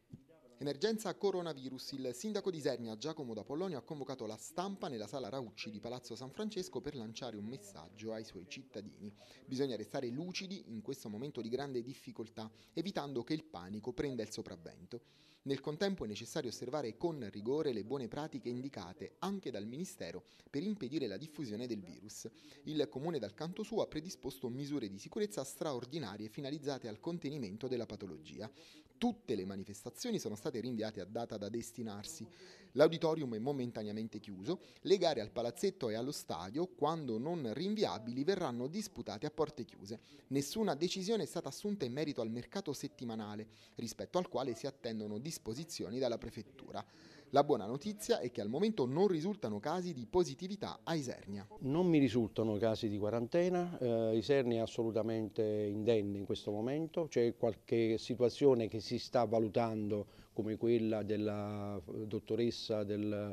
Emergenza coronavirus. Il sindaco di Isernia, Giacomo D'Apollonio, ha convocato la stampa nella sala Raucci di Palazzo San Francesco per lanciare un messaggio ai suoi cittadini. Bisogna restare lucidi in questo momento di grande difficoltà, evitando che il panico prenda il sopravvento. Nel contempo è necessario osservare con rigore le buone pratiche indicate anche dal Ministero per impedire la diffusione del virus. Il Comune dal canto suo ha predisposto misure di sicurezza straordinarie finalizzate al contenimento della patologia. Tutte le manifestazioni sono state rinviate a data da destinarsi. L'auditorium è momentaneamente chiuso, le gare al palazzetto e allo stadio, quando non rinviabili, verranno disputate a porte chiuse. Nessuna decisione è stata assunta in merito al mercato settimanale, rispetto al quale si attendono disposizioni dalla prefettura. La buona notizia è che al momento non risultano casi di positività a Isernia. Non mi risultano casi di quarantena, Isernia è assolutamente indenne in questo momento, c'è qualche situazione che si sta valutando come quella della dottoressa del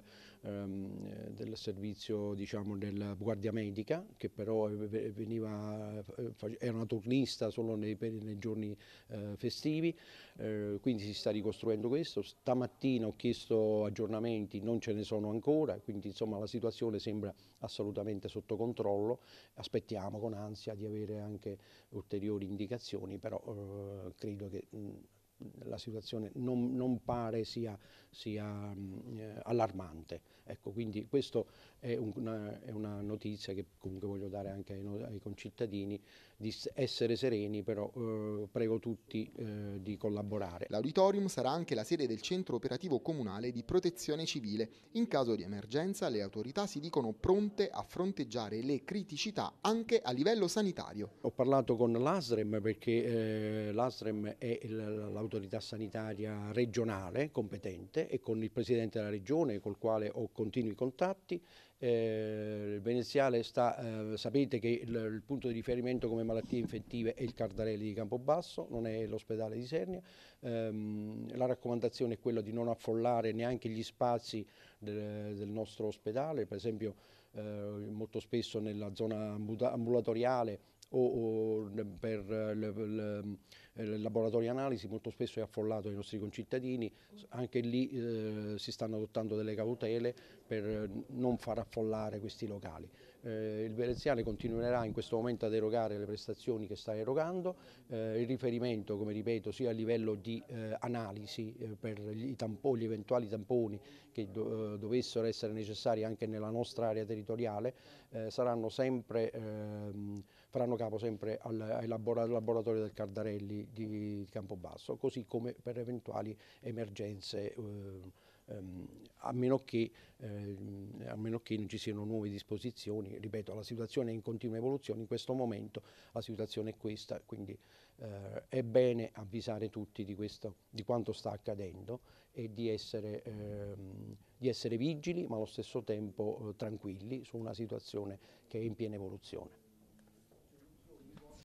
servizio, diciamo, della guardia medica, che però era una turnista solo nei giorni festivi, quindi si sta ricostruendo questo. Stamattina ho chiesto aggiornamenti, non ce ne sono ancora, quindi insomma la situazione sembra assolutamente sotto controllo. Aspettiamo con ansia di avere anche ulteriori indicazioni, però credo che la situazione non pare sia allarmante. Ecco, quindi questa è una notizia che comunque voglio dare anche ai concittadini, di essere sereni, però prego tutti di collaborare. L'auditorium sarà anche la sede del centro operativo comunale di protezione civile. In caso di emergenza le autorità si dicono pronte a fronteggiare le criticità anche a livello sanitario. Ho parlato con l'ASREM perché l'ASREM è l'autorità sanitaria regionale competente, e con il Presidente della Regione col quale ho continui contatti. Il Veneziale sapete che il punto di riferimento come malattie infettive è il Cardarelli di Campobasso, non è l'ospedale di Isernia. La raccomandazione è quella di non affollare neanche gli spazi del nostro ospedale, per esempio molto spesso nella zona ambulatoriale o per il laboratorio analisi molto spesso è affollato ai nostri concittadini. Anche lì si stanno adottando delle cautele per non far affollare questi locali. Il Veneziale continuerà in questo momento ad erogare le prestazioni che sta erogando, il riferimento, come ripeto, sia a livello di analisi per gli eventuali tamponi che dovessero essere necessari anche nella nostra area territoriale, faranno capo sempre al laboratorio del Cardarelli di Campobasso, così come per eventuali emergenze, a meno che non ci siano nuove disposizioni. Ripeto, la situazione è in continua evoluzione, in questo momento la situazione è questa, quindi è bene avvisare tutti di quanto sta accadendo e di essere vigili, ma allo stesso tempo tranquilli su una situazione che è in piena evoluzione.